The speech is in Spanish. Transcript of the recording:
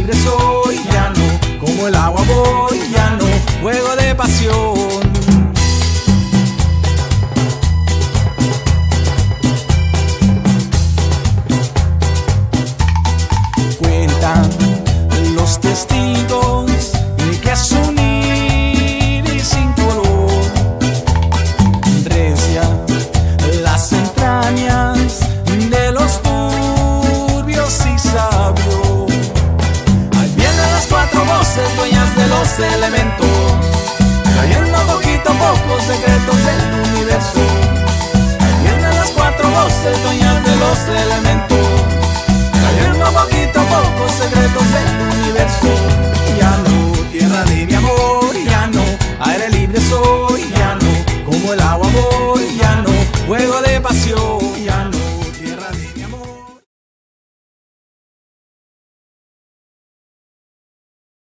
sangre soy, ya no, como el agua voy, ya no, juego de pasión. Cuentan los testigos que es un iris sin color, recia las entrañas de los turbios y sabios. Ahí vienen las cuatro voces dueñas de los elementos, trayendo poquito a poco secretos del universo. Ahí vienen las cuatro voces dueñas de los elementos, trayendo poquito a poco secretos del universo. Ya no, tierra de mi amor,